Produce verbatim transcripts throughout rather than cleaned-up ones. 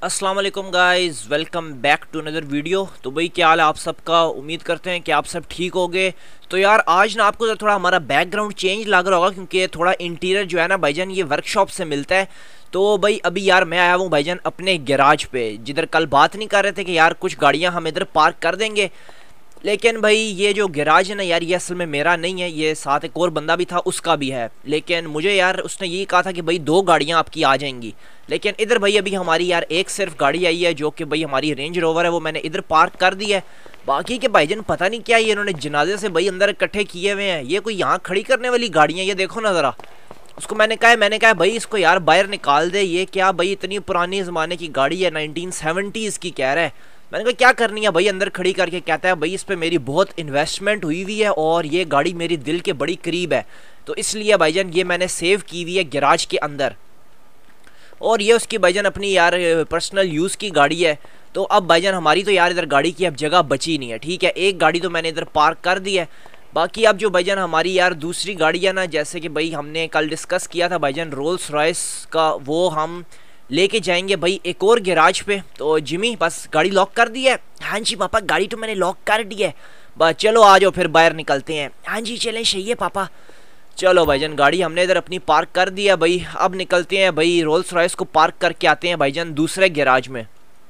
अस्सलाम वालेकुम guys, welcome back to another video. तो भाई क्या हाल है आप सबका। उम्मीद करते हैं कि आप सब ठीक होगे। तो यार आज ना आपको थोड़ा हमारा बैकग्राउंड चेंज लग रहा होगा क्योंकि थोड़ा इंटीरियर जो है ना भाईजान ये वर्कशॉप से मिलता है। तो भाई अभी यार मैं आया हूँ भाईजान अपने गैराज पे, जिधर कल बात नहीं कर रहे थे कि यार कुछ गाड़ियाँ हम इधर पार्क कर देंगे, लेकिन भाई ये जो गैराज है ना यार ये असल में मेरा नहीं है, ये साथ एक और बंदा भी था उसका भी है। लेकिन मुझे यार उसने यही कहा था कि भाई दो गाड़ियाँ आपकी आ जाएंगी, लेकिन इधर भाई अभी हमारी यार एक सिर्फ गाड़ी आई है जो कि भाई हमारी रेंज रोवर है, वो मैंने इधर पार्क कर दी है। बाकी के भाईजान पता नहीं क्या ये इन्होंने जनाजे से भाई अंदर इकट्ठे किए हुए हैं। ये कोई यहाँ खड़ी करने वाली गाड़ियाँ, ये देखो ना ज़रा। उसको मैंने कहा मैंने कहा भाई इसको यार बाहर निकाल दे, ये क्या भाई इतनी पुरानी ज़माने की गाड़ी है, नाइनटीन सेवेंटीज़ की कह रहा है। मैंने कहा क्या करनी है भाई अंदर खड़ी करके। कहता है भाई इस पर मेरी बहुत इन्वेस्टमेंट हुई हुई है और ये गाड़ी मेरी दिल के बड़ी करीब है, तो इसलिए भाईजान ये मैंने सेव की हुई है गैराज के अंदर। और ये उसकी भाईजान अपनी यार पर्सनल यूज़ की गाड़ी है। तो अब भाईजान हमारी तो यार इधर गाड़ी की अब जगह बची नहीं है, ठीक है। एक गाड़ी तो मैंने इधर पार्क कर दी है। बाकी अब जो भाईजान हमारी यार दूसरी गाड़ी है ना, जैसे कि भाई हमने कल डिस्कस किया था भाईजान रोल्स रॉयस का, वो हम लेके जाएंगे भाई एक और गैराज पे। तो जिमी बस गाड़ी लॉक कर दी है। हाँ जी पापा गाड़ी तो मैंने लॉक कर दी है, बस चलो आ जाओ फिर बाहर निकलते हैं। हाँ जी चलें, सही है पापा। चलो भाईजान गाड़ी हमने इधर अपनी पार्क कर दी है भाई, अब निकलते हैं भाई रोल्स रॉयस को पार्क करके आते हैं भाईजान दूसरे गैराज में।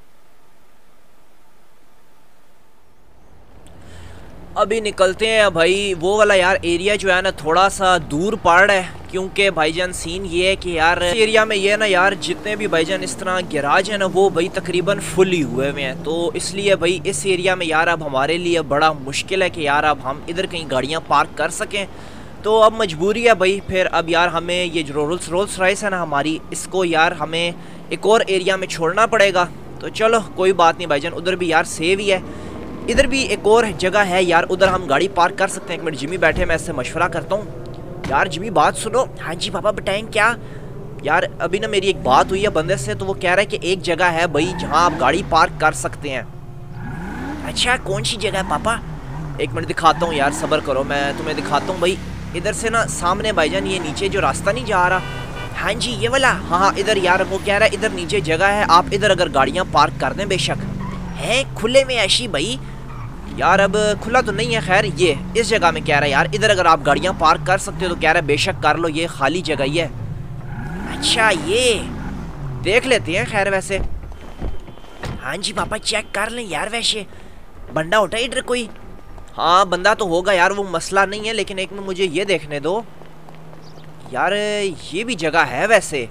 अभी निकलते हैं भाई। वो वाला यार एरिया जो है ना थोड़ा सा दूर पड़ रहा है, क्योंकि भाईजान सीन ये है कि यार इस एरिया में ये ना यार जितने भी भाईजान इस तरह गैराज है ना वो भाई तकरीबन फुल ही हुए हुए हैं। तो इसलिए भाई इस एरिया में यार अब हमारे लिए बड़ा मुश्किल है कि यार अब हम इधर कहीं गाड़ियाँ पार्क कर सकें। तो अब मजबूरी है भाई, फिर अब यार हमें ये जो रोल्स रोल्स रॉयस है ना हमारी, इसको यार हमें एक और एरिया में छोड़ना पड़ेगा। तो चलो कोई बात नहीं भाईजान, उधर भी यार सेव ही है, इधर भी एक और जगह है यार, उधर हम गाड़ी पार्क कर सकते हैं। एक मिनट जिमी बैठे, मैं इससे मशवरा करता हूँ। यार जिमी बात सुनो। हाँ जी पापा बताएं क्या। यार अभी ना मेरी एक बात हुई है बंदे से, तो वो कह रहा है कि एक जगह है भाई जहाँ आप गाड़ी पार्क कर सकते हैं। अच्छा कौन सी जगह है पापा। एक मिनट दिखाता हूँ यार, सब्र करो मैं तुम्हें दिखाता हूँ भाई। इधर से ना सामने भाईजान ये नीचे जो रास्ता नहीं जा रहा, हाँ जी ये वाला, हाँ हाँ इधर यार वो कह रहा है इधर नीचे जगह है, आप इधर अगर गाड़ियाँ पार्क कर दें बेशक है खुले में ऐसी भाई। यार अब खुला तो नहीं है, खैर ये इस जगह में कह रहा है यार इधर अगर आप गाड़ियाँ पार्क कर सकते हो, तो कह रहा है बेशक कर लो, ये खाली जगह ही है। अच्छा ये देख लेते हैं खैर वैसे। हाँ जी पापा चेक कर लें यार, वैसे बंदा उठा इधर कोई। हाँ बंदा तो होगा यार, वो मसला नहीं है, लेकिन एक में मुझे ये देखने दो यार, ये भी जगह है वैसे,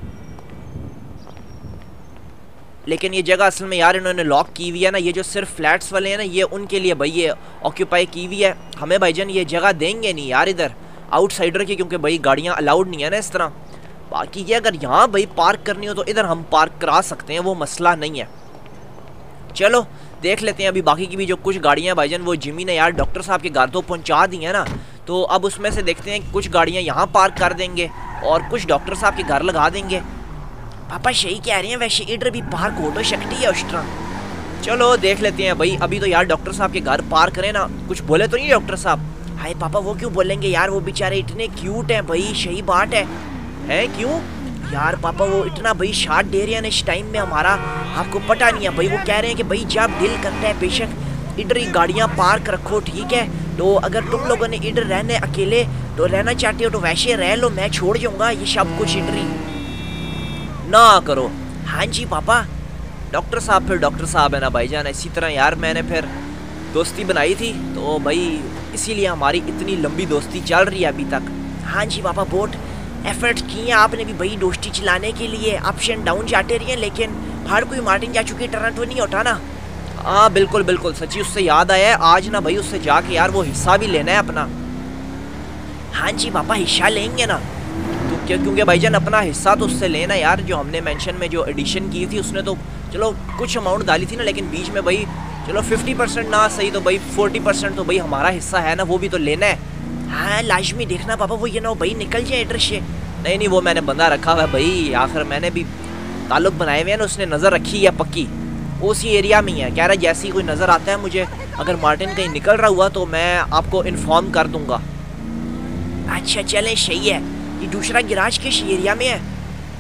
लेकिन ये जगह असल में यार इन्होंने लॉक की हुई है ना। ये जो सिर्फ फ्लैट्स वाले हैं ना ये उनके लिए भाई ये ऑक्यूपाई की हुई है। हमें भाईजान ये जगह देंगे नहीं यार इधर आउटसाइडर की, क्योंकि भाई गाड़ियाँ अलाउड नहीं है ना इस तरह। बाकी ये अगर यहाँ भाई पार्क करनी हो तो इधर हम पार्क करा सकते हैं, वो मसला नहीं है। चलो देख लेते हैं अभी बाकी की भी जो कुछ गाड़ियाँ भाईजान वो जिमी ने यार डॉक्टर साहब के घर तो पहुँचा दी है ना, तो अब उसमें से देखते हैं कुछ गाड़ियाँ यहाँ पार्क कर देंगे और कुछ डॉक्टर साहब के घर लगा देंगे। पापा सही कह रहे हैं, वैसे इधर भी पार्क हो तो सकती है उस तरह। चलो देख लेते हैं भाई। अभी तो यार डॉक्टर साहब के घर पार्क करें ना, कुछ बोले तो नहीं डॉक्टर साहब। हाय पापा वो क्यों बोलेंगे यार, वो बेचारे इतने क्यूट हैं भाई, सही बात है। हैं क्यों यार पापा, वो इतना भाई शार्ट दे रहे हैं इस टाइम में हमारा, आपको पता नहीं है भाई। वो कह रहे हैं कि भाई जब दिल करता है बेशक इधर ही गाड़ियाँ पार्क रखो, ठीक है। तो अगर तुम लोगों ने इधर रहने अकेले तो रहना चाहते हो तो वैसे रह लो, मैं छोड़ जाऊँगा ये सब कुछ इधर ही ना करो। हाँ जी पापा। डॉक्टर साहब फिर डॉक्टर साहब है ना भाईजान, इसी तरह यार मैंने फिर दोस्ती बनाई थी, तो भाई इसीलिए हमारी इतनी लंबी दोस्ती चल रही है अभी तक। हाँ जी पापा बहुत एफर्ट्स किए हैं आपने भी भाई दोस्ती चलाने के लिए, अप्स एंड डाउन जाते रहिए, लेकिन हर कोई मार्टिन जा चुकी तरह तो नहीं होता ना। हाँ बिल्कुल बिल्कुल सच्ची, उससे याद आया है आज ना भाई उससे जाके यार वो हिस्सा भी लेना है अपना। हाँ जी पापा हिस्सा लेंगे ना, क्यों क्योंकि भाईजान अपना हिस्सा तो उससे लेना यार। जो हमने मेंशन में जो एडिशन की थी उसने तो चलो कुछ अमाउंट डाली थी ना, लेकिन बीच में भाई चलो फिफ्टी परसेंट ना सही तो भाई फोर्टी परसेंट तो भाई हमारा हिस्सा है ना, वो भी तो लेना है। हाँ लाजमी देखना पापा, वो ये ना भाई निकल जाए इधर से। नहीं नहीं वो मैंने बंदा रखा हुआ है भाई, आखिर मैंने भी ताल्लुक बनाए हुए हैं ना, उसने नज़र रखी है पक्की, उसी एरिया में ही है। कह रहा है जैसे ही कोई नज़र आता है मुझे, अगर मार्टिन कहीं निकल रहा हुआ तो मैं आपको इन्फॉर्म कर दूंगा। अच्छा चलें सही है। ये दूसरा गैराज किस एरिया में है।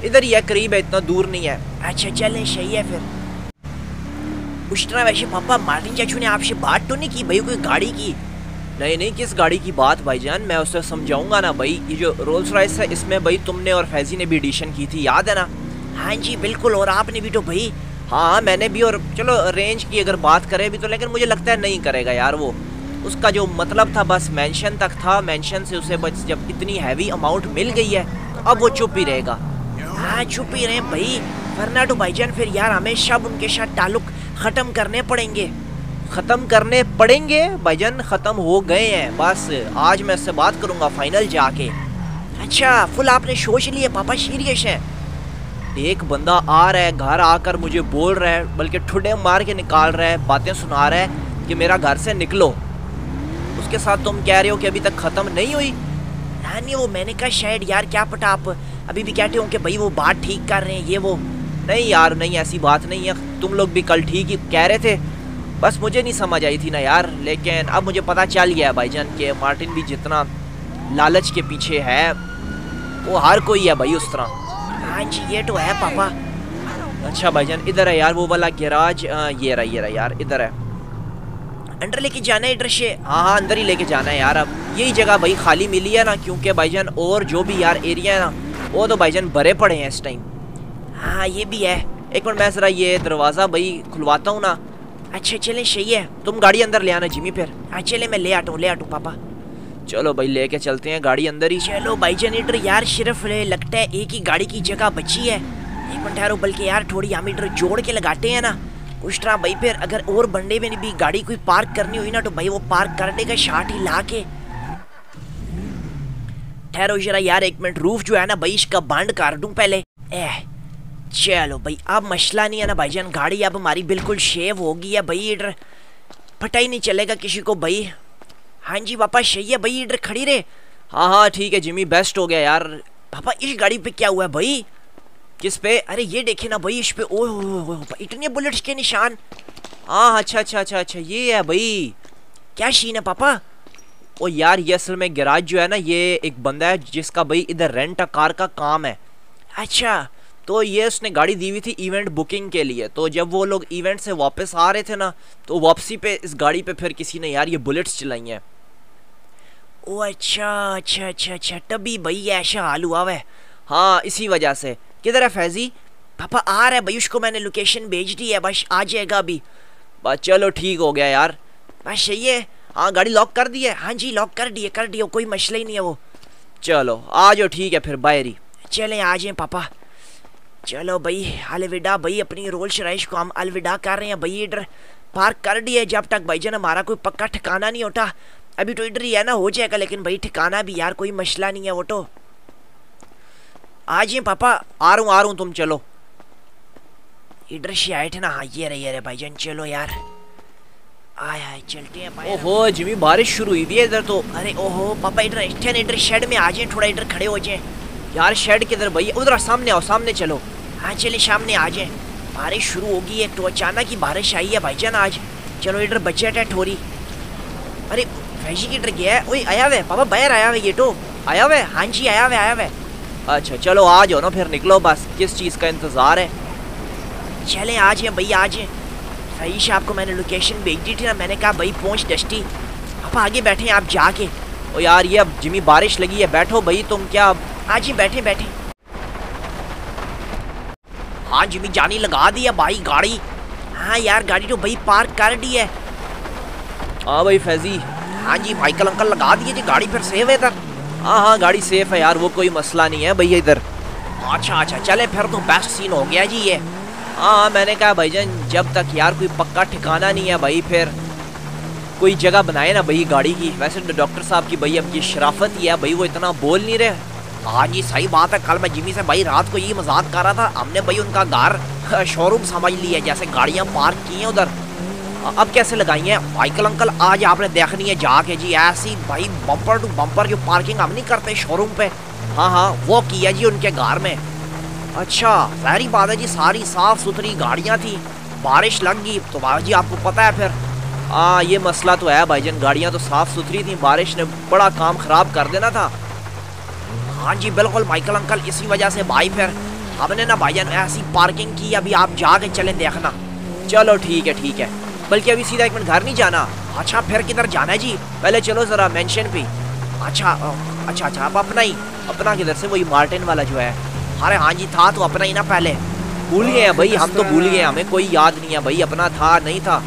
इधर ही है, करीब है, इतना दूर नहीं है। अच्छा चलें, सही है फिर। उस तरह वैसे पापा मार्टिन चाचू ने आपसे बात तो नहीं की भाई कोई गाड़ी की? नहीं नहीं, किस गाड़ी की बात भाईजान, मैं उससे समझाऊंगा ना भाई। ये जो रोल्स रॉयस है इसमें भाई तुमने और फैजी ने भी एडिशन की थी, याद है ना? हाँ जी बिल्कुल, और आपने भी तो भाई। हाँ मैंने भी, और चलो रेंज की अगर बात करें भी तो, लेकिन मुझे लगता है नहीं करेगा यार वो। उसका जो मतलब था बस मेंशन तक था, मेंशन से उसे बस जब इतनी हैवी अमाउंट मिल गई है तो अब वो चुप ही रहेगा। हाँ चुप ही रहे भाई, वरना तो भाईजान फिर यार हमें सब उनके साथ ताल्लुक ख़त्म करने पड़ेंगे। ख़त्म करने पड़ेंगे भाईजान, ख़त्म हो गए हैं बस। आज मैं इससे बात करूँगा फाइनल जाके। अच्छा फुल आपने सोच लिया पापा, सीरियस है? एक बंदा आ रहा है घर आकर मुझे बोल रहा है, बल्कि ठुड्डे मार के निकाल रहा है, बातें सुना रहा है कि मेरा घर से निकलो। उसके साथ तुम कह रहे हो कि अभी तक ख़त्म नहीं हुई? हाँ नहीं, वो मैंने कहा शायद यार क्या पता आप अभी भी कहते हो कि भाई वो बात ठीक कर रहे हैं ये वो। नहीं यार नहीं, ऐसी बात नहीं है, तुम लोग भी कल ठीक ही कह रहे थे, बस मुझे नहीं समझ आई थी ना यार। लेकिन अब मुझे पता चल गया भाईजान कि मार्टिन भी जितना लालच के पीछे है वो हर कोई है भाई उस तरह। हाँ जी ये तो है पापा। अच्छा भाईजान इधर है यार वो वाला गैराज, ये रहा ये रहा यार, इधर है। अंदर लेके जाना है इधर से? हाँ हाँ अंदर ही लेके जाना है यार। अब यही जगह भाई खाली मिली है ना, क्योंकि भाईजान और जो भी यार एरिया है ना वो तो भाईजान भरे पड़े हैं इस टाइम। हाँ ये भी है, एक मिनट मैं ज़रा ये दरवाज़ा भाई खुलवाता हूँ ना। अच्छा चलें, सही है, तुम गाड़ी अंदर ले आना जिमी फिर। हाँ चले मैं ले आता हूँ ले आता हूँ पापा। चलो भाई लेके चलते हैं गाड़ी अंदर ही। चलो भाईजान इधर यार सिर्फ लगता है एक ही गाड़ी की जगह बची है। एक मिनट ठहरो, बल्कि यार थोड़ी हम इधर जोड़ के लगाते हैं ना उस तरह भाई, फिर अगर और बंडे में भी गाड़ी कोई पार्क करनी हुई ना तो भाई वो पार्क करने का शार्ट ही ला के। ठहरो जरा यार एक मिनट, रूफ जो है ना भाई इसका बंद कर दूं पहले। एह चलो भाई अब मसला नहीं है ना भाईजान, गाड़ी अब हमारी बिल्कुल शेव हो गई है भाई, इधर पता ही नहीं चलेगा किसी को भाई। हाँ जी पापा सही है भाई, इधर खड़ी रहे। हाँ हाँ ठीक है जिमी, बेस्ट हो गया यार। पापा इस गाड़ी पे क्या हुआ है भाई? किस पे? अरे ये देखे ना भाई इस पे, ओह इतने बुलेट्स के निशान। हाँ अच्छा अच्छा अच्छा अच्छा ये है भाई, क्या सीन है पापा? ओ यार ये असल में गैराज जो है ना, ये एक बंदा है जिसका भाई इधर रेंट अ कार का काम है। अच्छा तो ये उसने गाड़ी दी हुई थी इवेंट बुकिंग के लिए, तो जब वो लोग इवेंट से वापस आ रहे थे ना तो वापसी पे इस गाड़ी पे फिर किसी ने यार ये बुलेट्स चलाई हैं। ओ अच्छा अच्छा अच्छा अच्छा तभी भाई ऐसा हाल हुआ है। हाँ इसी वजह से। किधर है फैजी? पापा आ रहा है भाई, उसको मैंने लोकेशन भेज दी है, बस आ जाएगा अभी। बस चलो ठीक हो गया यार, बस सही है। हाँ गाड़ी लॉक कर दी है? हाँ जी लॉक कर दिए कर दिए, कोई मसला ही नहीं है वो। चलो आ जाओ ठीक है फिर बाहर ही। चलें आ जाए पापा। चलो भाई अलविदा भाई, अपनी रोल्स रॉयस को हम अलविदा कर रहे हैं भाई। इधर पार्क कर दिए, जब तक भाईजान हमारा कोई पक्का ठिकाना नहीं होता। अभी तो इधर ही है ना, हो जाएगा, लेकिन भाई ठिकाना भी यार कोई मसला नहीं है वो तो। आ जाइए पापा, आ रहा हूँ आ रहा हूँ, तुम चलो। इधर से आए थे ना, हाँ ये रहे ये रहे भाईजान, चलो यार आए आए चलते हैं। ओहो जिमी बारिश शुरू हुई है इधर तो। अरे ओहो पापा इधर स्टैंड, इधर शेड में आ जाए, थोड़ा इधर खड़े हो जाए। यार शेड किधर भैया? उधर सामने आओ, सामने चलो। हाँ चले सामने आ जाए, बारिश शुरू होगी है तो अचानक ही बारिश आई है भाईजान आज। चलो इधर बजट है थोड़ी। अरे फैजी किधर गया है? ओए आया हुआ पापा, बाहर आया हुआ ये तो आया हुआ। हाँ जी आया हुआ आया हुआ। अच्छा चलो आ जाओ ना फिर, निकलो बस, किस चीज़ का इंतज़ार है? चले आ जाए भैया आ जाए। फैजी साहब को मैंने लोकेशन भेज दी थी ना, मैंने कहा भाई पहुँच डस्टी, पापा आगे बैठे हैं आप जाके। ओ यार ये अब जिमी बारिश लगी है, बैठो भाई तुम, क्या आज ही बैठे बैठे। हाँ जिमी जानी लगा दी है भाई गाड़ी। हाँ यार गाड़ी तो भाई पार्क कर दी है। हाँ भाई फैजी। हाँ जी माइकल अंकल लगा दिए जी, गाड़ी फिर सेफ है इधर? हाँ हाँ गाड़ी सेफ है यार, वो कोई मसला नहीं है भैया इधर। अच्छा अच्छा चले फिर तो बेस्ट सीन हो गया जी ये। हाँ मैंने कहा भाईजान जब तक यार कोई पक्का ठिकाना नहीं है भाई, फिर कोई जगह बनाए ना भाई गाड़ी की। वैसे तो डॉक्टर साहब की भाई अब ये शराफत ही है भाई, वो इतना बोल नहीं रहे। हाँ जी सही बात है, कल मैं जिमी से भाई रात को यही मजाक कर रहा था, हमने भाई उनका घर शोरूम समझ लिया, जैसे गाड़ियाँ पार्क की हैं उधर। अब कैसे लगाई हैं माइकल अंकल? आज आपने देखनी है जाके जी, ऐसी भाई बम्पर टू बम्पर जो पार्किंग हम नहीं करते शोरूम पे, हाँ हाँ वो किया जी उनके घर में। अच्छा सारी बात है जी, सारी साफ सुथरी गाड़ियाँ थी, बारिश लग गई तो भाई आपको पता है फिर। हाँ ये मसला तो है भाईजान, गाड़ियाँ तो साफ सुथरी थी, बारिश ने बड़ा काम खराब कर देना था। हाँ जी बिल्कुल माइकल अंकल, इसी वजह से भाई फिर हमने ना भाईजान ऐसी पार्किंग की, अभी आप जाके चले देखना। चलो ठीक है ठीक है, बल्कि अभी सीधा एक मिनट घर नहीं जाना। अच्छा फिर किधर जाना है जी? पहले चलो जरा मेंशन पे। अच्छा अच्छा अच्छा, अब अपना ही अपना किधर से? वही मार्टिन वाला जो है। अरे हाँ जी था तो अपना ही ना, पहले भूल गए हैं भाई हम तो, भूल गए, हमें कोई याद नहीं है भाई, अपना था नहीं था।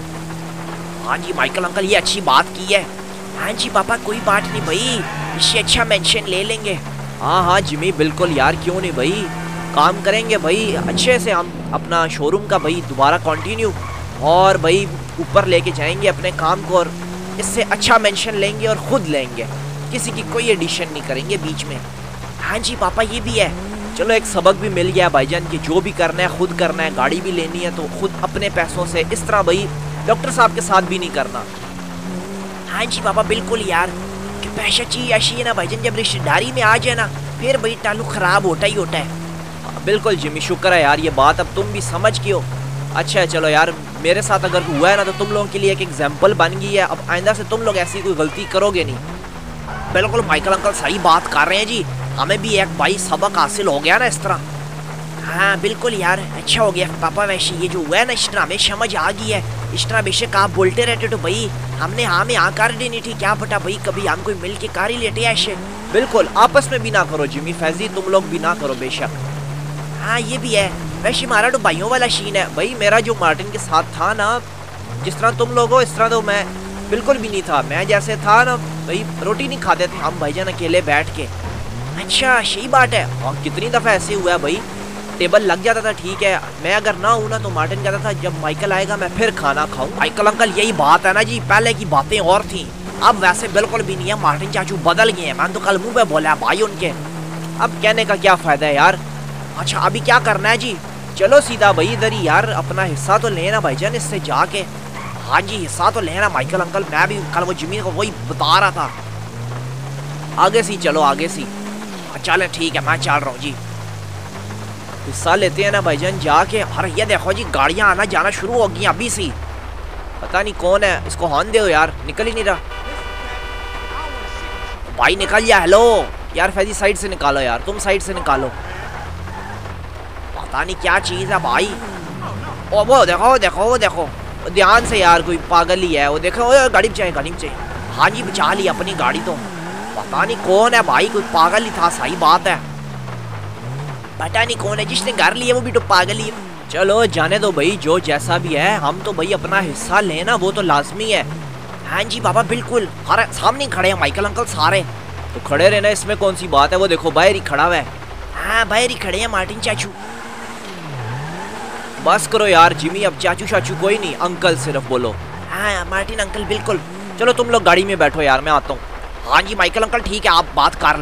हाँ जी माइकल अंकल ये अच्छी बात की है। हाँ जी पापा कोई बात नहीं भाई, इससे अच्छा मेंशन ले लेंगे। हाँ हाँ जिमी बिल्कुल यार, क्यों नहीं भाई, काम करेंगे भाई अच्छे से हम अपना शोरूम का भाई दोबारा कंटिन्यू, और भाई ऊपर लेके जाएंगे अपने काम को, और इससे अच्छा मेंशन लेंगे और खुद लेंगे, किसी की कोई एडिशन नहीं करेंगे बीच में। हाँ जी पापा ये भी है। चलो एक सबक भी मिल गया भाईजान कि जो भी करना है खुद करना है, गाड़ी भी लेनी है तो खुद अपने पैसों से, इस तरह भाई डॉक्टर साहब के साथ भी नहीं करना। हाँ जी पापा बिल्कुल यार, कि पैसा चाहिए ऐसी है ना भाईजान, जब रिश्तेदारी में आ जाए ना फिर भाई ताल्लुक खराब होता ही होता है। बिल्कुल जिमी शुक्र है यार, ये बात अब तुम भी समझ गए हो। अच्छा है चलो यार, मेरे साथ अगर हुआ है ना तो तुम लोगों के लिए एक एग्जाम्पल बन गई है, अब आइंदा से तुम लोग ऐसी कोई गलती करोगे नहीं। बिल्कुल माइकल अंकल सही बात कर रहे हैं जी, हमें भी एक भाई सबक हासिल हो गया ना इस तरह। हाँ बिल्कुल यार अच्छा हो गया पापा, वैसे ये जो हुआ है ना इस तरह हमें समझ आ गई है। इस तरह बेशक आप बोलते रहते तो भाई हमने हाँ में हाँ कर देनी थी, क्या पता भाई कभी हम कोई मिल के कार ही लेते ऐसे। बिल्कुल आपस में भी ना करो जिमी फैजी, तुम लोग भी ना करो बेशक। हाँ ये भी है, वैसे हमारा तो भाइयों वाला सीन है भाई, मेरा जो मार्टिन के साथ था ना, जिस तरह तुम लोग हो इस तरह तो मैं बिल्कुल भी नहीं था। मैं जैसे था ना भाई, रोटी नहीं खाते थे हम भाईजान अकेले बैठ के। अच्छा सही बात है, और कितनी दफ़ा ऐसे हुआ है भाई, टेबल लग जाता था ठीक है, मैं अगर ना हूँ ना तो मार्टिन कहता था जब माइकल आएगा मैं फिर खाना खाऊं। माइकल अंकल यही बात है ना जी, पहले की बातें और थी, अब वैसे बिल्कुल भी नहीं है। मार्टिन चाचू बदल गए हैं, मैंने तो कल मुंह पे बोला भाई उनके, अब कहने का क्या फायदा है यार। अच्छा अभी क्या करना है जी? चलो सीधा भाई इधर ही यार, अपना हिस्सा तो लेना भाईजान इससे जाके। हाँ जी हिस्सा तो लेना माइकल अंकल, मैं भी कल वो जिमी को वही बता रहा था। आगे सी चलो आगे सी, चले ठीक है मैं चल रहा हूँ जी। हिस्सा लेते हैं ना भाईजान जाके। अरे ये देखो जी गाड़ियाँ आना जाना शुरू हो गई अभी सी, पता नहीं कौन है, इसको हॉर्न दो यार, निकल ही नहीं रहा भाई, निकल जा। हेलो यार फैजी साइड से निकालो यार, तुम साइड से निकालो, पता नहीं क्या चीज़ है भाई। ओ वो देखो देखो वो देखो, ध्यान से यार, कोई पागल ही है वो, देखो गाड़ी बचाए गाड़ी बचाए। हाँ जी बचा ली अपनी गाड़ी, तो पता नहीं कौन है भाई, कोई पागल ही था, सही बात है, पता नहीं कौन है, जिसने घर लिया वो भी तो पागल ही है। चलो जाने दो भाई, जो जैसा भी है, हम तो भाई अपना हिस्सा लेना वो तो लाजमी है। हाँ जी बाबा बिल्कुल, अरे सामने खड़े हैं माइकल अंकल सारे, तो खड़े रहना, इसमें कौन सी बात है, वो देखो बाहर ही खड़ा हुआ है। हाँ बाहर ही खड़े हैं मार्टिन चाचू। बस करो यार जिमी, अब चाचू चाचू कोई नहीं, अंकल सिर्फ बोलो। हाँ मार्टिन अंकल बिल्कुल। चलो तुम लोग गाड़ी में बैठो यार, मैं आता हूँ। हाँ जी माइकल अंकल ठीक है, आप बात कर,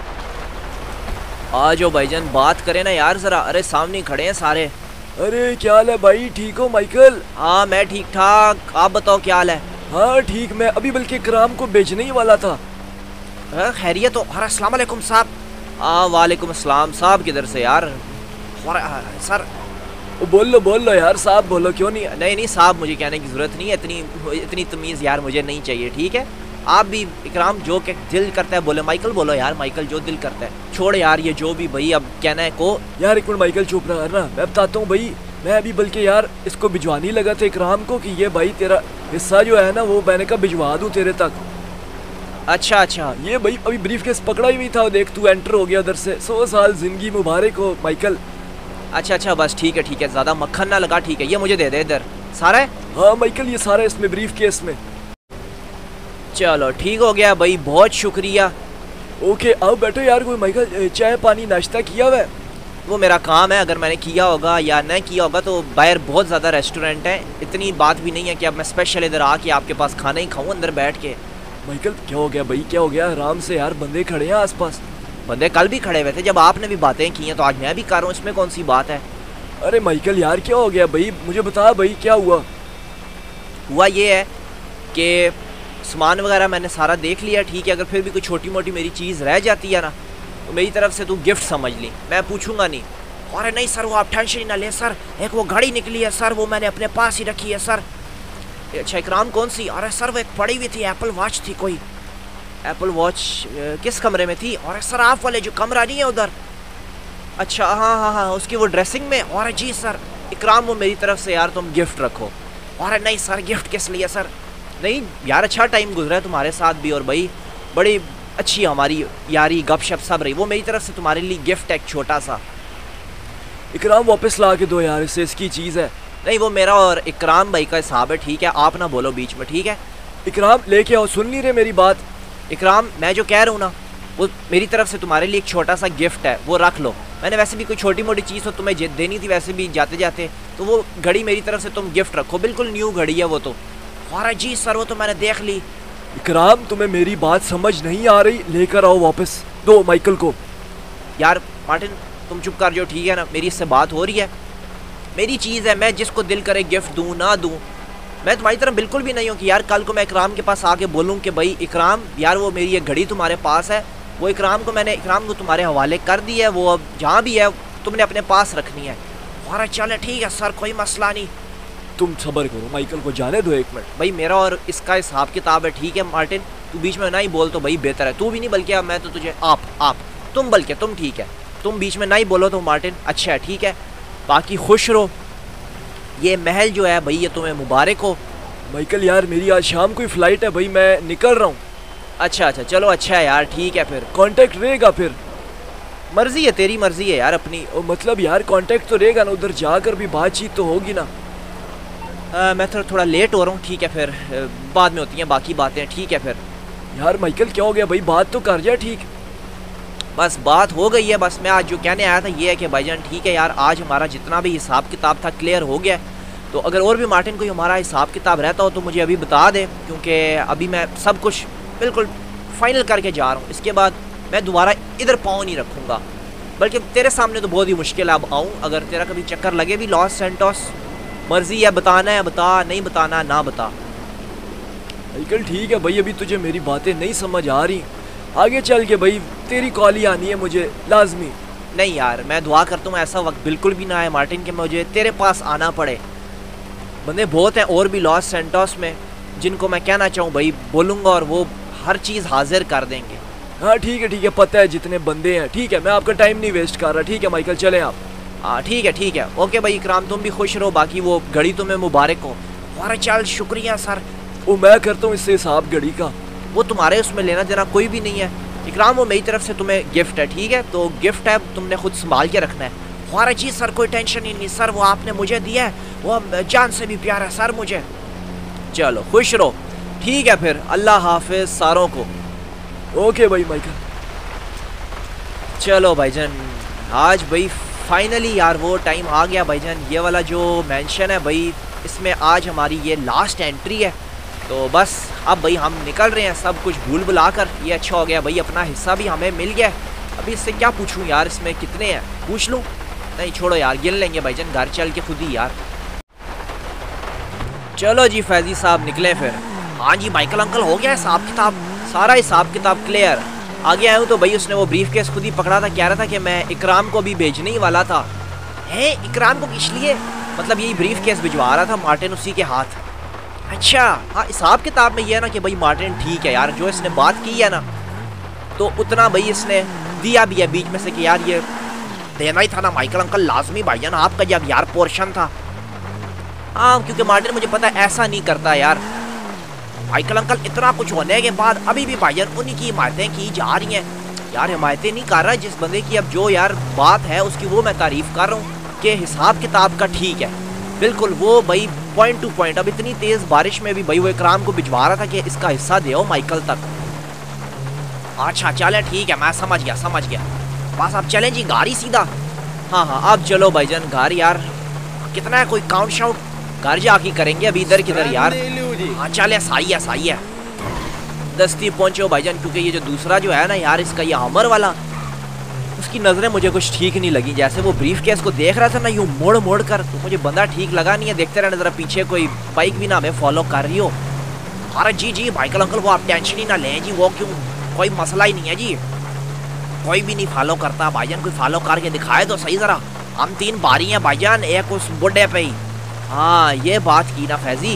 आ जाओ भाईजान बात करें ना यार जरा। अरे सामने खड़े हैं सारे। अरे क्या हाल है भाई, ठीक हो माइकल? हाँ मैं ठीक ठाक, आप बताओ क्या हाल है? हाँ ठीक, मैं अभी बल्कि इकराम को बेचने ही वाला था। खैरियत हो? अरे अस्सलाम वालेकुम साहब। हाँ वालेकुम अस्सलाम साहब, किधर से यार? सर बोल लो बोल लो यार साहब, बोलो क्यों नहीं? नहीं नहीं साहब मुझे कहने की ज़रूरत नहीं है, इतनी इतनी तमीज़ यार मुझे नहीं चाहिए, ठीक है? आप भी इकराम जो के दिल करता है बोले, माइकल बोलो यार, माइकल जो दिल करता है। छोड़ यार ये जो भी भाई अब कहना है को। यार एक मिनट माइकल चुप रहा है ना, मैं बताता हूँ भाई, मैं अभी बल्कि यार इसको भिजवाने लगा था इकराम को कि ये भाई तेरा हिस्सा जो है ना वो मैंने कहा भिजवा दूँ तेरे तक। अच्छा अच्छा, ये भाई अभी ब्रीफ केस पकड़ा ही नहीं था, देख तू एंटर हो गया उधर से। सौ साल जिंदगी मुबारक हो माइकल। अच्छा अच्छा बस ठीक है ठीक है, ज़्यादा मक्खन ना लगा, ठीक है? ये मुझे दे दे इधर सारा है। हाँ माइकल ये सारा इसमें ब्रीफ केस में। चलो ठीक हो गया भाई, बहुत शुक्रिया। ओके आओ बैठो यार, कोई माइकल चाय पानी नाश्ता किया हुआ है? वो मेरा काम है, अगर मैंने किया होगा या नहीं किया होगा तो बाहर बहुत ज़्यादा रेस्टोरेंट है, इतनी बात भी नहीं है कि अब मैं स्पेशल इधर आके आपके पास खाना ही खाऊं अंदर बैठ के। माइकल क्या हो गया भाई, क्या हो गया? आराम से यार, बंदे खड़े हैं आसपास। बंदे कल भी खड़े हुए थे जब आपने भी बातें की हैं, तो आज मैं भी कर रहा हूँ, इसमें कौन सी बात है? अरे माइकल यार क्या हो गया भाई, मुझे बता भाई क्या हुआ? हुआ ये है कि सामान वगैरह मैंने सारा देख लिया, ठीक है? अगर फिर भी कोई छोटी मोटी मेरी चीज़ रह जाती है ना तो मेरी तरफ से तू गिफ्ट समझ ली, मैं पूछूंगा नहीं। अरे नहीं सर वो आप टेंशन ही ना ले सर, एक वो घड़ी निकली है सर, वो मैंने अपने पास ही रखी है सर। अच्छा इकराम कौन सी? अरे सर वो एक पड़ी हुई थी, एप्पल वॉच थी कोई। एप्पल वॉच किस कमरे में थी? अरे सर आप वाले जो कमरा नहीं है उधर, अच्छा हाँ हाँ हाँ, उसकी वो ड्रेसिंग में। और जी सर इकराम, वो मेरी तरफ से यार तुम गिफ्ट रखो। और नहीं सर, गिफ्ट किस लिए सर? नहीं यार, अच्छा टाइम गुजरा है तुम्हारे साथ भी, और भाई बड़ी अच्छी हमारी यारी गपशप सब रही। वो मेरी तरफ से तुम्हारे लिए गिफ्ट है एक छोटा सा। इकराम वापस ला के दो यार, इससे इसकी चीज़ है। नहीं वो मेरा और इकराम भाई का हिसाब है, ठीक है? आप ना बोलो बीच में, ठीक है? इकराम लेके आओ, सुन नहीं रहे मेरी बात? इकराम मैं जो कह रहा हूँ ना, वो मेरी तरफ से तुम्हारे लिए एक छोटा सा गिफ्ट है, वो रख लो। मैंने वैसे भी कोई छोटी मोटी चीज़ तो तुम्हें देनी थी वैसे भी जाते जाते, तो वो घड़ी मेरी तरफ से तुम गिफ्ट रखो, बिल्कुल न्यू घड़ी है वो तो। और जी सर वो तो मैंने देख ली। इकराम तुम्हें मेरी बात समझ नहीं आ रही, लेकर आओ वापस, दो माइकल को। यार मार्टिन तुम चुप कर जाओ, ठीक है ना? मेरी इससे बात हो रही है, मेरी चीज़ है, मैं जिसको दिल करे गिफ्ट दूँ ना दूँ। मैं तुम्हारी तरफ बिल्कुल भी नहीं हूँ कि यार कल को मैं इकराम के पास आके बोलूँ कि भाई इकराम यार वो मेरी ये घड़ी तुम्हारे पास है, वो इकराम को मैंने इकराम को तुम्हारे हवाले कर दी है, वो अब जहाँ भी है तुमने अपने पास रखनी है। और चले ठीक है सर, कोई मसला नहीं। तुम सब्र करो, माइकल को जाने दो एक मिनट। भाई मेरा और इसका हिसाब किताब है, ठीक है मार्टिन? तू बीच में ना ही बोल तो भाई बेहतर है। तू भी नहीं बल्कि अब मैं तो तुझे आप आप तुम बल्कि तुम ठीक है, तुम बीच में ना ही बोलो तो मार्टिन अच्छा है, ठीक है? बाकी खुश रहो, ये महल जो है भाई ये तुम्हें मुबारक हो। माइकल यार मेरी आज शाम को फ्लाइट है भाई, मैं निकल रहा हूँ। अच्छा अच्छा चलो अच्छा है यार, ठीक है फिर कांटेक्ट रहेगा फिर? मर्जी है, तेरी मर्जी है यार अपनी। ओ, मतलब यार कांटेक्ट तो रहेगा ना, उधर जाकर भी बातचीत तो होगी ना। आ, मैं थोड़ा थोड़ा लेट हो रहा हूँ, ठीक है? फिर बाद में होती हैं बाकी बातें, ठीक है? फिर यार माइकल क्या हो गया भाई, बात तो कर जा। ठीक बस बात हो गई है, बस मैं आज जो कहने आया था ये है कि भाईजान ठीक है यार, आज हमारा जितना भी हिसाब किताब था क्लियर हो गया। तो अगर और भी मार्टिन कोई हमारा हिसाब किताब रहता हो तो मुझे अभी बता दे, क्योंकि अभी मैं सब कुछ बिल्कुल फाइनल करके जा रहा हूँ। इसके बाद मैं दोबारा इधर पाँव नहीं रखूँगा, बल्कि तेरे सामने तो बहुत ही मुश्किल है अब आऊँ। अगर तेरा कभी चक्कर लगे भी लॉस सेंटोस, मर्जी है बताना है बता, नहीं बताना ना बता। माइकल ठीक है भाई, अभी तुझे मेरी बातें नहीं समझ आ रही, आगे चल के भाई तेरी कॉल ही आनी है मुझे लाजमी। नहीं यार मैं दुआ करता हूँ ऐसा वक्त बिल्कुल भी ना आए मार्टिन कि मुझे तेरे पास आना पड़े। बंदे बहुत हैं और भी लॉस सेंटोस में जिनको मैं कहना चाहूँ भाई बोलूँगा और वो हर चीज़ हाजिर कर देंगे। हाँ ठीक है ठीक है, पता है जितने बंदे हैं। ठीक है मैं आपका टाइम नहीं वेस्ट कर रहा। ठीक है माइकल चलें आप। हाँ ठीक है ठीक है, ओके भाई इकराम तुम भी खुश रहो, बाकी वो घड़ी तुम्हें मुबारक हो। और चल शुक्रिया सर। वो मैं करता हूँ इससे हिसाब घड़ी का, वो तुम्हारे उसमें लेना देना कोई भी नहीं है इकराम, वो मेरी तरफ से तुम्हें गिफ्ट है, ठीक है? तो गिफ्ट है, तुमने खुद संभाल के रखना है। और जी सर कोई टेंशन ही नहीं सर, वो आपने मुझे दिया है, वो जान से भी प्यारा है सर मुझे। चलो खुश रहो, ठीक है? फिर अल्लाह हाफिज सारों को। ओके भाई माइकल। चलो भाईजान आज भाई फाइनली यार वो टाइम आ गया भाईजान, ये वाला जो मेंशन है भाई इसमें आज हमारी ये लास्ट एंट्री है। तो बस अब भाई हम निकल रहे हैं सब कुछ भूल भुला कर। ये अच्छा हो गया भाई, अपना हिस्सा भी हमें मिल गया। अभी इससे क्या पूछूं यार, इसमें कितने हैं पूछ लूं? नहीं छोड़ो यार, गिन लेंगे भाईजान घर चल के खुद ही यार। चलो जी फैजी साहब निकले फिर। हाँ जी माइकल अंकल हो गया हिसाब किताब, सारा हिसाब किताब क्लियर। आगे आया हूँ तो भाई उसने वो ब्रीफ केस खुद ही पकड़ा था, कह रहा था कि मैं इकराम को भी भेजने ही वाला था। है इकराम को इसलिए मतलब यही ब्रीफ केस भिजवा रहा था मार्टिन उसी के हाथ। अच्छा हाँ, हिसाब किताब में ये है ना कि भाई मार्टिन ठीक है यार, जो इसने बात की है ना तो उतना भाई इसने दिया भी है बीच में से कि यार ये देना ही था ना माइकल अंकल लाजमी भाईजान, आपका जब यार पोर्शन था। हाँ क्योंकि मार्टिन मुझे पता है ऐसा नहीं करता यार। माइकल अंकल इतना कुछ होने के बाद अभी भी भाईजान उन्हीं की हिमायतें की जा रही हैं यार, हिमायतें नहीं कर रहा जिस बंदे की अब जो यार बात है उसकी, वो मैं तारीफ कर रहा हूँ कि हिसाब किताब का ठीक है बिल्कुल, वो भाई पॉइंट टू पॉइंट। अब इतनी तेज बारिश में भी भाई वो इकराम को भिजवा रहा था कि इसका हिस्सा दो माइकल तक। अच्छा चले ठीक है, मैं समझ गया समझ गया। बस अब चलें जी गाड़ी सीधा। हाँ हाँ अब चलो भाईजान घर यार, कितना है कोई काउंट शाउट घर जाके करेंगे, अभी इधर किधर यार। हाँ चले सही है सही है, दस्ती पहुंचो भाईजान, क्योंकि ये जो दूसरा जो है ना यार इसका ये हमर वाला, उसकी नज़रें मुझे कुछ ठीक नहीं लगी। जैसे वो ब्रीफ केस को देख रहा था ना यूँ मोड़ मोड़ कर, तो मुझे बंदा ठीक लगा नहीं है। देखते रहने ज़रा पीछे कोई बाइक भी ना हमें फॉलो कर रही हो। अरे जी जी माइकल अंकल वो आप टेंशन ही ना लें जी, वो क्यों कोई मसला ही नहीं है जी, कोई भी नहीं फॉलो करता भाईजान। कोई फॉलो करके दिखाए तो सही ज़रा, हम तीन बारी हैं भाईजान एक उस बुढ़े पे ही। हाँ ये बात की ना फैजी।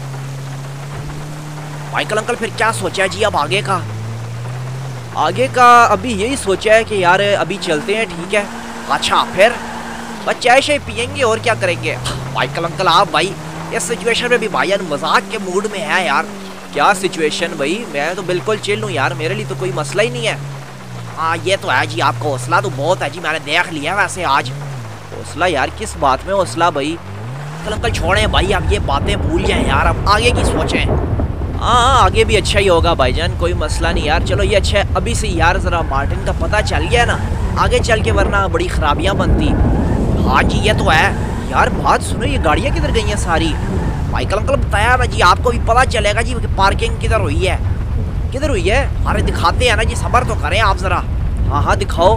माइकल अंकल फिर क्या सोचा है जी अब आगे का? आगे का अभी यही सोचा है कि यार अभी चलते हैं ठीक है, अच्छा फिर बस चाय शाय पियेंगे और क्या करेंगे। माइकल अंकल आप भाई इस सिचुएशन में भी भाईजान मजाक के मूड में है यार। क्या सिचुएशन भाई, मैं तो बिल्कुल चिल हूँ यार, मेरे लिए तो कोई मसला ही नहीं है। हाँ ये तो है जी, आपका हौसला तो बहुत है जी, मैंने देख लिया वैसे आज। हौसला यार किस बात में हौसला भाई? अंकल अंकल छोड़ें भाई, अब ये बातें भूल जाएं यार, अब आगे की सोचें। हाँ आगे भी अच्छा ही होगा भाईजान, कोई मसला नहीं यार। चलो ये अच्छा है अभी से यार जरा मार्टिन का पता चल गया ना, आगे चल के वरना बड़ी खराबियाँ बनती। हाँ जी ये तो है यार। बात सुनो, ये गाड़ियाँ किधर गई हैं सारी? माइकल अंकल बताया ना जी, आपको भी पता चलेगा जी कि पार्किंग किधर हुई है। किधर हुई है? अरे दिखाते हैं ना जी, सब्र तो करें आप जरा। हाँ हाँ दिखाओ।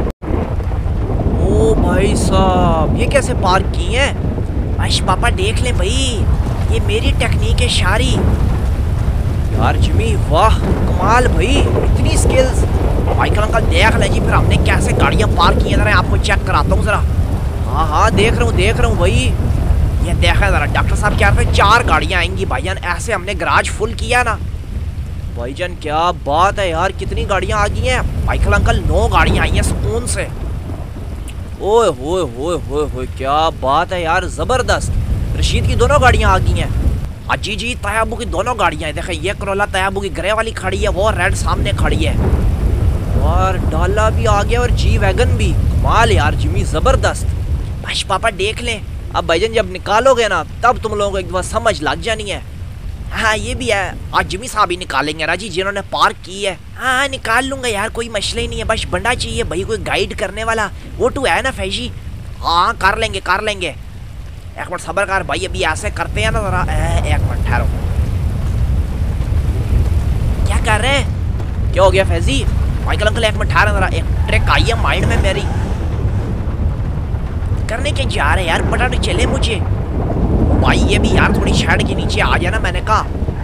ओ भाई साहब ये कैसे पार्क की है? आश पापा देख ले भाई, ये मेरी टेक्निक है शारी। यार जिमी वाह कमाल भाई, इतनी स्किल्स। माइकल अंकल देख ले जी फिर हमने कैसे गाड़ियाँ पार्क की हैं, जरा आपको चेक कराता हूँ जरा। हाँ हाँ देख रहा हूँ देख रहा हूँ भाई, ये देखा जरा। डॉक्टर साहब क्या रहे, चार गाड़ियाँ आएंगी भाईजान, ऐसे हमने गराज फुल किया ना। भाईजान क्या बात है यार, कितनी गाड़ियाँ आ गई हैं? माइकल अंकल नौ गाड़ियाँ आई हैं सुकून से। ओए होए होए होए होए क्या बात है यार, जबरदस्त। रशीद की दोनों गाड़ियाँ आ गई हैं। हाँ जी जी तयाबू की दोनों गाड़ियाँ हैं। देखें ये करोला तयाबू की ग्रे वाली खड़ी है, वो रेड सामने खड़ी है, और डाला भी आ गया और जी वैगन भी। कमाल यार जिमी जबरदस्त। बस पापा देख लें, अब भाईजान जब निकालोगे ना तब तुम लोगों को एक बार समझ लग जानी है। हाँ ये भी है, आज जिमी साहब ही निकालेंगे ना जी, जिन्होंने पार्क की है। हाँ निकाल लूंगा यार, कोई मसला ही नहीं है, बस बंदा चाहिए भाई कोई गाइड करने वाला। वो टू है ना फैजी? हाँ कर लेंगे कर लेंगे। एक मिनट सब्र कर भाई, अभी ऐसे करते हैं ना जरा। एक मिनट ठहरो, क्या कर रहे हैं? क्या हो गया फैजी? माइकल अंकल एक मिनट ठहरो जरा, एक ट्रिक आई है माइंड में मेरी। करने के जा रहे यार, पता नहीं चले मुझे भाई। ये भी यार थोड़ी शेड के नीचे आ जाना, मैंने कहा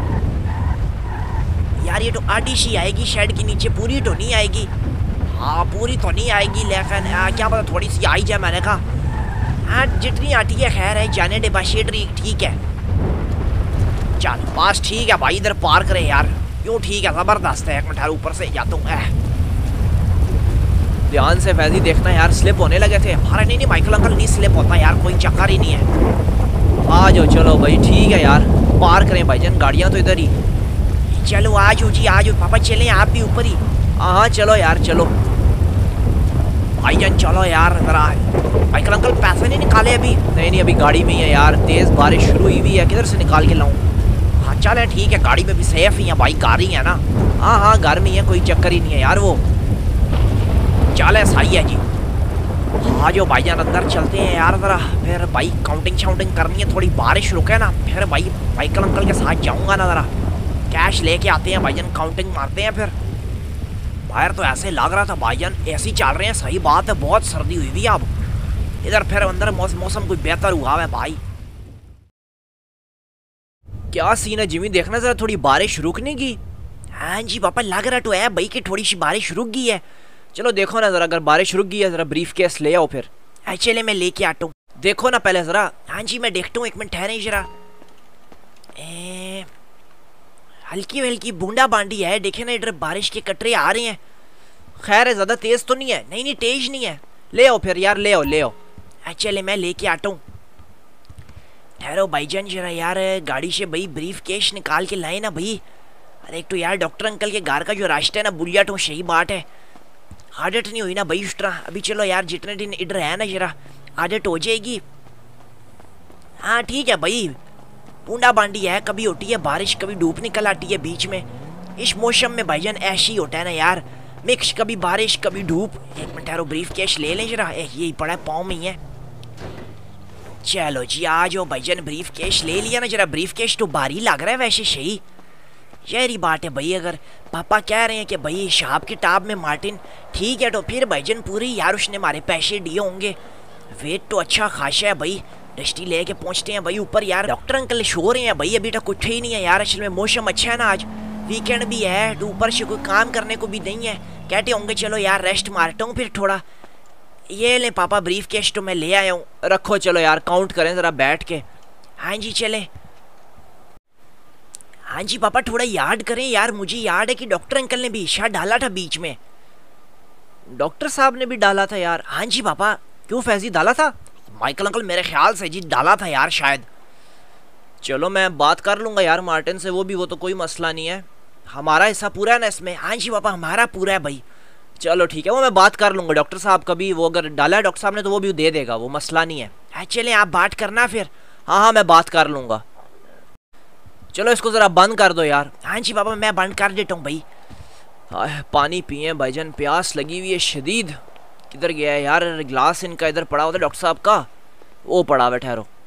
यार ये तो आधी सी आएगी शेड के नीचे, पूरी तो नहीं आएगी। हाँ पूरी तो नहीं आएगी लेकिन क्या पता थोड़ी सी आई जाए, मैंने कहा हाँ जितनी आती है खैर है, जाने दे बस। ये ठीक है चल बस ठीक है भाई, इधर पार करे यार। क्यों ठीक है जबरदस्त है। एक मिनट ऊपर से जाता हूँ। ध्यान से फैजी देखना यार, स्लिप होने लगे थे। अरे नहीं नहीं माइकल अंकल नहीं स्लिप होता यार, कोई चक्कर ही नहीं है। आ जाओ चलो भाई ठीक है यार, पार करें भाईजान गाड़ियाँ तो इधर ही। चलो आ जाओ जी आ जाओ पापा, चलें आप भी ऊपर ही। हाँ चलो यार चलो भाईजान चलो यार जरा। माइकल अंकल पैसे नहीं निकाले अभी? नहीं नहीं अभी गाड़ी में ही है यार, तेज़ बारिश शुरू हुई हुई है, किधर से निकाल के लाऊं? हाँ चले ठीक है, गाड़ी में भी सेफ ही है भाई, कार ही है ना। हाँ हाँ घर में ही है, कोई चक्कर ही नहीं है यार। वो चले सही है जी। हाँ जो भाईजान अंदर चलते हैं यार जरा, फिर भाई काउंटिंग शाउंटिंग करनी है, थोड़ी बारिश रुके ना फिर भाई माइकल अंकल के साथ जाऊंगा ना, जरा कैश लेके आते हैं भाईजान, काउंटिंग मारते हैं। फिर बाहर तो ऐसे लग रहा था भाईजान ऐसे ही चल रहे हैं, सही बात है बहुत सर्दी हुई हुई अब इधर, फिर अंदर मौसम कोई बेहतर हुआ है भाई। क्या सीन है जिमी, देखना जरा थोड़ी बारिश रुकने की। हाँ जी पापा लग रहा तो है भाई कि थोड़ी सी बारिश रुक गई है। चलो देखो ना जरा, अगर बारिश रुक गई है जरा ब्रीफ केस ले आओ फिर। चले मैं लेके आता हूँ, देखो ना पहले जरा। हाँ जी मैं देखता हूँ, एक मिनट ठहरे जरा। हल्की हल्की बूंदा बांडी है, देखे ना इधर बारिश के कटरे आ रहे हैं। खैर है ज़्यादा तेज़ तो नहीं है? नहीं नहीं तेज नहीं है। ले आओ फिर यार, ले आओ ले आओ। चले मैं लेके आता हूँ। ठहरो भाईजान जरा यार, गाड़ी से भाई ब्रीफ केस निकाल के लाए ना भाई। अरे एक तो यार डॉक्टर अंकल के घर का जो रास्ता है ना बुलिया तो सही बात है, आदत नहीं हुई ना भाई उस तरह। अभी चलो यार जितने दिन इधर है ना जरा आदत हो जाएगी। हाँ ठीक है भाई, बूंदा बांडी है, कभी होती है बारिश कभी धूप निकल आती है बीच में। इस मौसम में भाईजान ऐसे ही होता है ना यार, मिक्स कभी बारिश कभी धूप। एक मिनट यारो ब्रीफ केस ले लें जरा, यही पड़ा है पाँव में ही है। चलो जी आ जाओ भाईजान, ब्रीफ केस ले लिया ना जरा। ब्रीफ केस तो भारी लग रहा है वैसे, सही यही बात है भाई। अगर पापा कह रहे हैं कि भाई हिसाब किताब में मार्टिन ठीक है तो फिर भाईजान पूरी यार उसने हमारे पैसे दिए होंगे। वेट तो अच्छा खासा है भाई, डस्टी लेके पहुंचते हैं भाई ऊपर यार। डॉक्टर अंकल शो रहे हैं भाई, अभी तक कुछ ही नहीं है यार। असल में मौसम अच्छा है ना, आज वीकेंड भी है तो ऊपर से कोई काम करने को भी नहीं है। कहते होंगे चलो यार रेस्ट मारता हूँ फिर थोड़ा। ये ले पापा ब्रीफ केस तो मैं ले आया हूँ, रखो चलो यार काउंट करें ज़रा बैठ के। हाँ जी चले। हाँ जी पापा थोड़ा याद करें यार, मुझे याद है कि डॉक्टर अंकल ने भी इशा डाला था बीच में। डॉक्टर साहब ने भी डाला था यार। हाँ जी पापा। क्यों फैजी डाला था? माइकल अंकल मेरे ख्याल से जी डाला था यार शायद। चलो मैं बात कर लूँगा यार मार्टिन से, वो भी, वो तो कोई मसला नहीं है। हमारा हिस्सा पूरा है ना इसमें? हाँ जी पापा हमारा पूरा है भाई। चलो ठीक है, वो मैं बात कर लूँगा डॉक्टर साहब का भी, वो अगर डाला है डॉक्टर साहब ने तो वो भी दे देगा, वो मसला नहीं है। चले आप बात करना फिर। हाँ हाँ मैं बात कर लूँगा। चलो इसको ज़रा बंद कर दो यार। हाँ जी पापा मैं बंद कर देता हूँ भाई। हाँ पानी पिए भाईजान, प्यास लगी हुई है शदीद। किधर गया है यार गिलास इनका? इधर पड़ा हुआ था डॉक्टर साहब का, वो पड़ा हुआ, ठहरो।